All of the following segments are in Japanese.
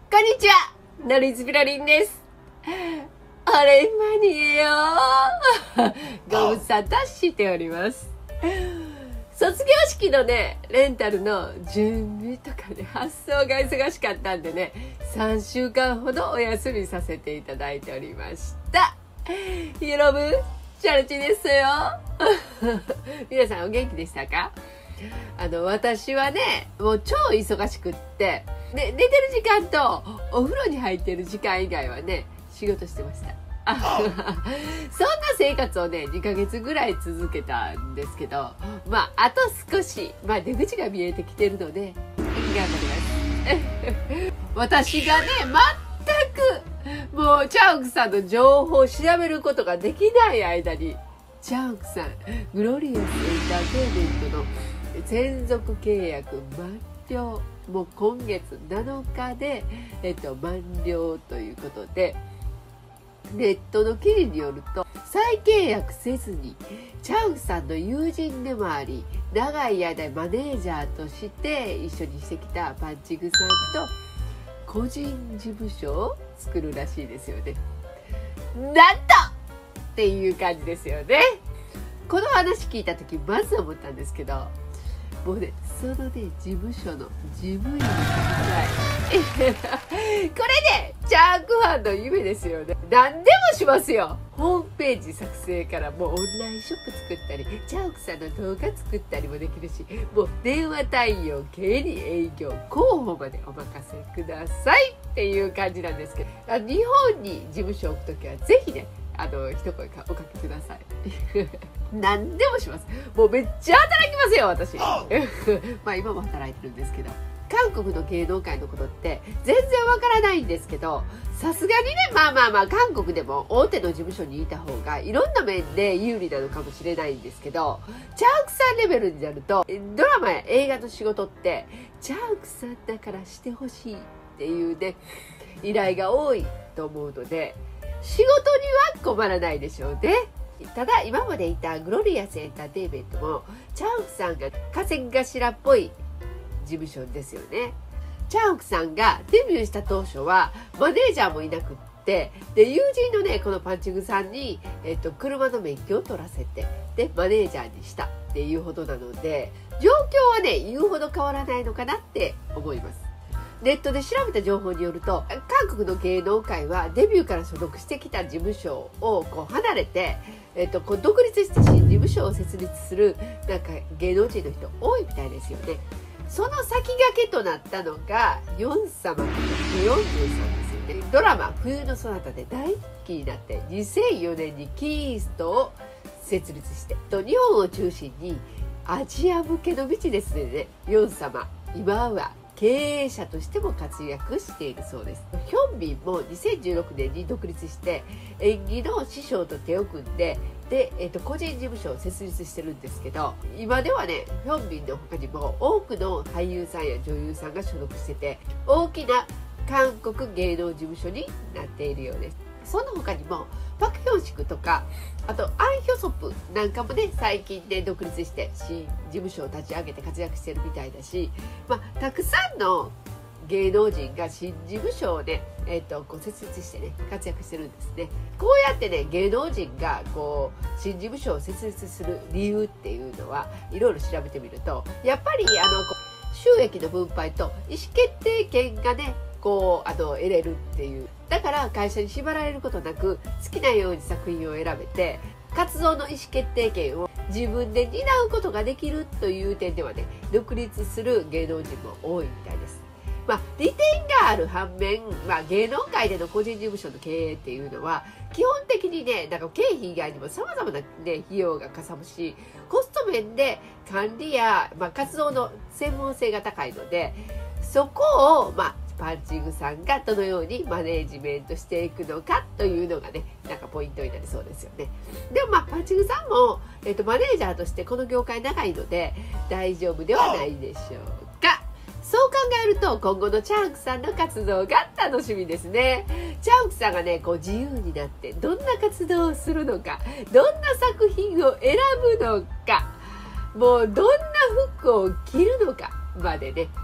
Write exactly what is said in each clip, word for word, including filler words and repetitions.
こんにちは、ノリズピロリンです。あれ間にえよご無沙汰しております。卒業式のね、レンタルの準備とかね、発送が忙しかったんでね、さんしゅうかんほどお休みさせていただいておりました。ヒロブ、チャルチですよ。皆さんお元気でしたか？あの、私はね、もう超忙しくって、で、寝てる時間とお風呂に入ってる時間以外はね、仕事してました。そんな生活をね、にかげつぐらい続けたんですけど、まあ、あと少し、まあ、出口が見えてきてるので、頑張ります。私がね、全く、もう、チャンクさんの情報を調べることができない間に、チャンクさん、グロリアスエンターテイメントの専属契約満了。もう今月なのかで、えっと、満了ということで、ネットの記事によると、再契約せずにチャンさんの友人でもあり、長い間マネージャーとして一緒にしてきたパンチグさんと個人事務所を作るらしいですよね。なんとっていう感じですよね。この話聞いた時まず思ったんですけど、もうね、そのね、事務所の事務員の方これね、チャークファンの夢ですよね。何でもしますよ。ホームページ作成からもうオンラインショップ作ったり、チャークさんの動画作ったりもできるし、もう電話対応、経理、営業、広報までお任せくださいっていう感じなんですけど、日本に事務所を置くときはぜひね、あの、一声おかけください。何でもします。もうめっちゃ働きますよ、私。まあ今も働いてるんですけど。韓国の芸能界のことって全然わからないんですけど、さすがにね、まあまあまあ韓国でも大手の事務所にいた方がいろんな面で有利なのかもしれないんですけど、チャークさんレベルになると、ドラマや映画の仕事ってチャークさんだからしてほしいっていうね、依頼が多いと思うので、仕事には困らないでしょうね。ただ今までいたグロリアスエンターテイメントもチャンクさんが稼ぎ頭っぽい事務所ですよね。チャンクさんがデビューした当初はマネージャーもいなくって、で友人のねこのパンチグさんに、えっと、車の免許を取らせて、でマネージャーにしたっていうほどなので、状況はね言うほど変わらないのかなって思います。ネットで調べた情報によると、韓国の芸能界はデビューから所属してきた事務所をこう離れて、えっと、こう独立して新事務所を設立するなんか芸能人の人多いみたいですよね。その先駆けとなったのがヨン様とヨンジュンさんですよね。ドラマ「冬のそなた」で大人気になってにせんよねんにキーストを設立して、日本を中心にアジア向けのビジネスでね、ヨン様今は経営者としても活躍しているそうです。ヒョンビンもにせんじゅうろくねんに独立して演技の師匠と手を組んで、で、えっと、個人事務所を設立してるんですけど、今ではね、ヒョンビンの他にも多くの俳優さんや女優さんが所属してて、大きな韓国芸能事務所になっているようです。その他にもパク・ヒョンシクとか、あとアン・ヒョソプなんかもね最近で独立して新事務所を立ち上げて活躍してるみたいだし、まあ、たくさんの芸能人が新事務所をね、えー、とこう設立してね活躍してるんですね。こうやってね芸能人がこう新事務所を設立する理由っていうのはいろいろ調べてみると、やっぱりあのこう収益の分配と意思決定権がねこうあの得れるっていう。だから会社に縛られることなく好きなように作品を選べて、活動の意思決定権を自分で担うことができるという点ではね、独立する芸能人も多いみたいです。まあ、利点がある反面、まあ、芸能界での個人事務所の経営っていうのは基本的にね、なんか経費以外にも様々な、ね、費用がかさむし、コスト面で管理や、まあ、活動の専門性が高いので、そこを、まあパンチグさんがどのようにマネージメントしていくのかというのがね、なんかポイントになりそうですよね。でもまあパンチグさんも、えっと、マネージャーとしてこの業界長いので大丈夫ではないでしょうか。そう考えると今後のチャンクさんの活動が楽しみですね。チャンクさんがねこう自由になってどんな活動をするのか、どんな作品を選ぶのか、もうどんな服を着るのかまでね、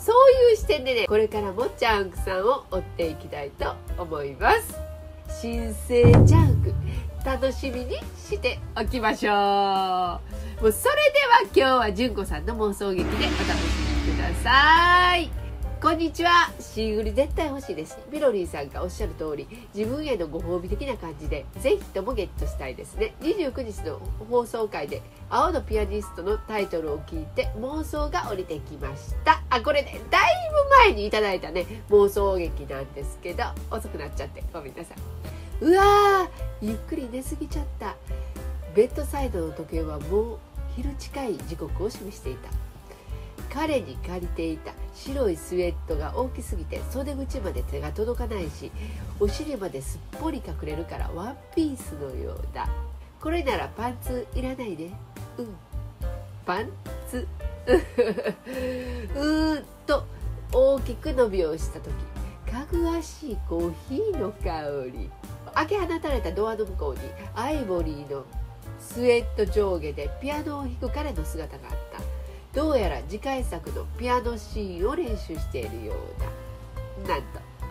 そういう視点でね、これからもジャンクさんを追っていきたいと思います。新生ジャンク楽しみにしておきましょう。もうそれでは今日は純子さんの妄想劇でお楽しみください。こんにちは。シーグル絶対欲しいです。ビロリーさんがおっしゃる通り、自分へのご褒美的な感じでぜひともゲットしたいですね。にじゅうくにちの放送回で青のピアニストのタイトルを聞いて妄想が降りてきました。あ、これね、だいぶ前にいただいたね妄想劇なんですけど、遅くなっちゃってごめんなさい。うわー、ゆっくり寝すぎちゃった。ベッドサイドの時計はもう昼近い時刻を示していた。彼に借りていた白いスウェットが大きすぎて袖口まで手が届かないし、お尻まですっぽり隠れるからワンピースのようだ。これならパンツいらないね。うん、パンツうーっと大きく伸びをした時、かぐわしいコーヒーの香り。開け放たれたドアの向こうにアイボリーのスウェット上下でピアノを弾く彼の姿があった。どうやら次回作のピアノシーンを練習しているようだ。なんと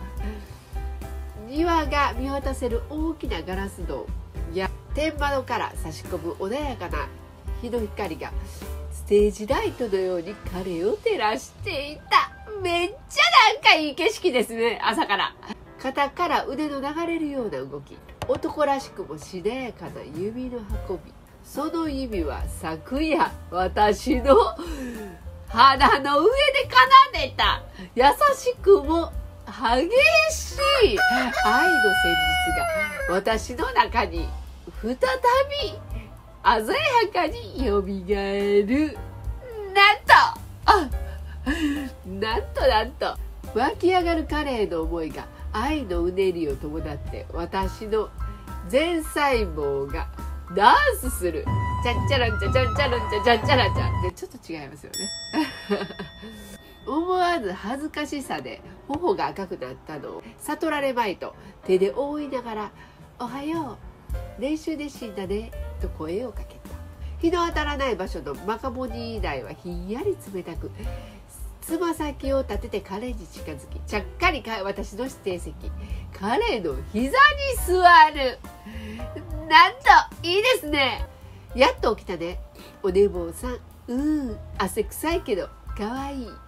庭が見渡せる大きなガラス戸や天窓から差し込む穏やかな日の光がステージライトのように彼を照らしていた。めっちゃなんかいい景色ですね。朝から肩から腕の流れるような動き、男らしくもしなやかな指の運び。その指は昨夜私の肌の上で奏でた優しくも激しい愛の旋律が私の中に再び鮮やかによみがえる。なんとあなんとなんと湧き上がる彼への思いが愛のうねりを伴って私の全細胞がダンスする。チャッチャランチャチャンチャランチャチャンチャランチャでちょっと違いますよね思わず恥ずかしさで頬が赤くなったのを悟られまいと手で覆いながら「おはよう、練習熱心だね」と声をかけた。日の当たらない場所のマカモニー台はひんやり冷たく、つま先を立てて彼に近づき、ちゃっかり私の指定席、彼の膝に座る。なんといいですね。やっと起きたね、お寝坊さん。うーん、汗臭いけどかわいい。なんと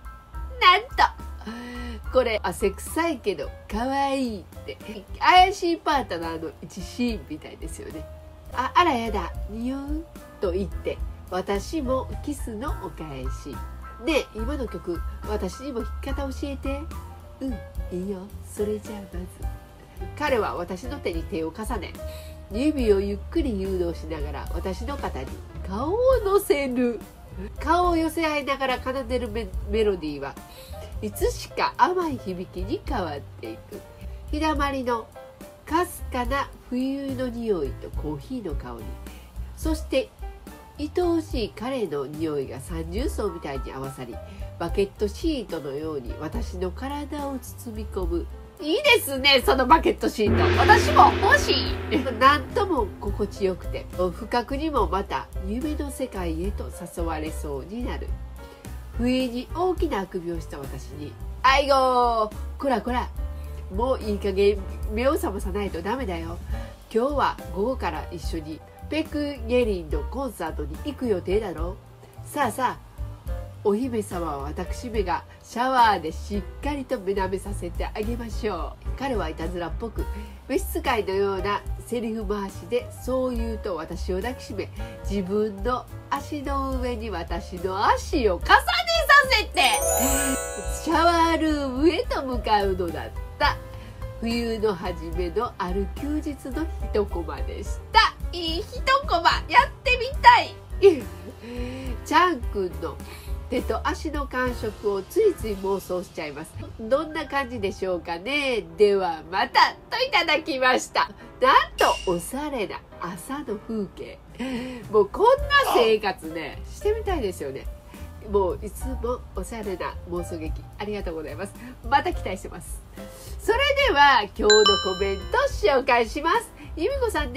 これ汗臭いけどかわいいって怪しいパートナーの一シーンみたいですよね。あ、あらやだ、匂うと言って私もキスのお返し。ねえ、今の曲私にも弾き方教えて。うん、いいよ。それじゃあまず。彼は私の手に手を重ね、指をゆっくり誘導しながら私の肩に顔を乗せる。顔を寄せ合いながら奏でる メ, メロディーはいつしか甘い響きに変わっていく。日だまりのかすかな冬の匂いとコーヒーの香り、そして愛おしい彼の匂いが三重奏みたいに合わさり、バケットシートのように私の体を包み込む。いいですね、そのバケットシート。私も欲しいなんとも心地よくて、不覚にもまた夢の世界へと誘われそうになる。不意に大きなあくびをした私に「あいごー、こらこら、もういい加減目を覚まさないとダメだよ。今日は午後から一緒にペクゲリンのコンサートに行く予定だろ。さあさあ、お姫様は私めがシャワーでしっかりと目覚めさせてあげましょう。彼はいたずらっぽく召使いのようなセリフ回しでそう言うと私を抱きしめ、自分の足の上に私の足を重ねさせてシャワールームへと向かうのだった。冬の初めのある休日の一コマでした。いい一コマ、やってみたいチャン君の手と足の感触をついつい妄想しちゃいます。どんな感じでしょうかね。ではまたといただきました。なんとおしゃれな朝の風景。もうこんな生活ねしてみたいですよね。もういつもおしゃれな妄想劇ありがとうございます。また期待してます。それでは今日のコメント紹介します。ゆみこさんです。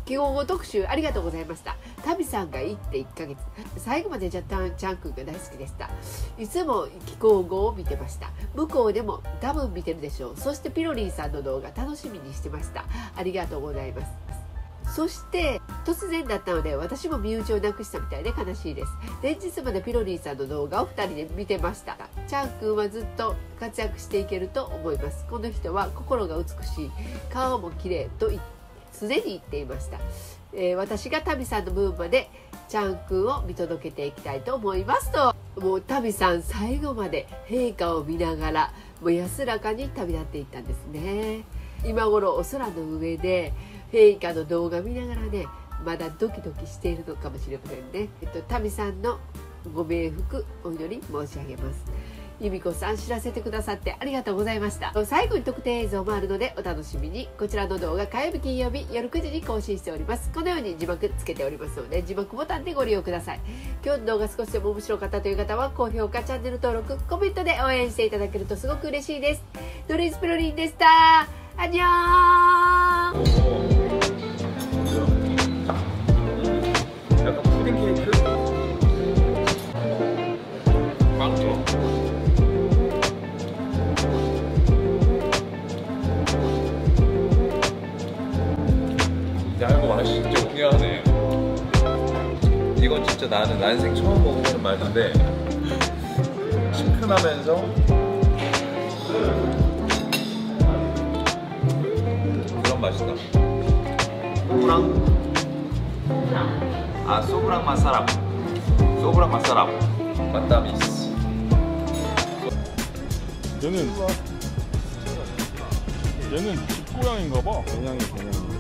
基本語特集ありがとうございました。タビさんが行っていっかげつ、最後までジャタンチャン君が大好きでした。いつも気候語を見てました。向こうでも多分見てるでしょう。そしてピロリンさんの動画楽しみにしてました。ありがとうございます。そして突然だったので私も身内をなくしたみたいで悲しいです。連日までピロリンさんの動画をふたりで見てました。チャン君はずっと活躍していけると思います。この人は心が美しい、顔も綺麗と常に言っていました。えー、私がタビさんの分までチャン君を見届けていきたいと思いますと、もうタビさん最後まで陛下を見ながらもう安らかに旅立っていったんですね。今頃お空の上で陛下の動画見ながらね、まだドキドキしているのかもしれませんね。えっと、タミさんのご冥福お祈り申し上げます。由美子さん、知らせてくださってありがとうございました。最後に特典映像もあるのでお楽しみに。こちらの動画火曜日金曜日夜くじに更新しております。このように字幕つけておりますので字幕ボタンでご利用ください。今日の動画少しでも面白かったという方は高評価、チャンネル登録、コメントで応援していただけるとすごく嬉しいです。ノリーズピロリンでした。アンニョーン。 약간 푸딩 케이크? 빵도 야, 이거 맛이 진짜 오묘하네. 이건 진짜 나는 난생 처음 먹어보는 맛인데 심큰하면서 그런 맛이다. 소브랑 아, 소브랑 마사랍. 소브랑 마사랍. 맛다미스. 얘는 얘는 집고양인가 봐. 고양이 고양이.